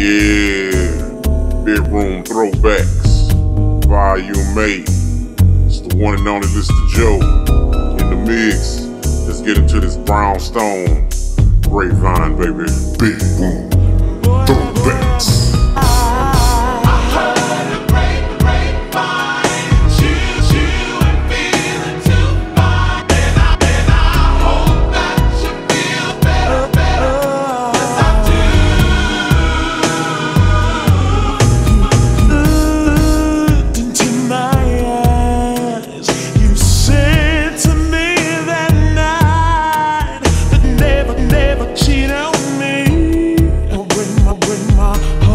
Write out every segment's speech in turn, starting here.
Yeah, Big Room Throwbacks, Volume 8. It's the one and only Mr. Joe in the mix. Let's get into this Brownstone, Grapevyne, baby. Big Room Throwbacks. Never cheat on me. When my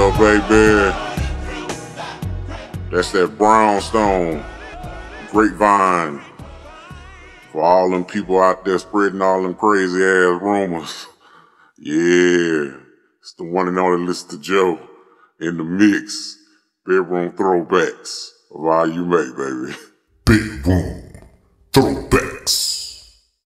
Yeah, baby. That's that Brownstone, Grapevyne. For all them people out there spreading all them crazy ass rumors. Yeah, it's the one and only Mr. Joe in the mix. Bedroom throwbacks. Volume 8, baby. Bedroom throwbacks.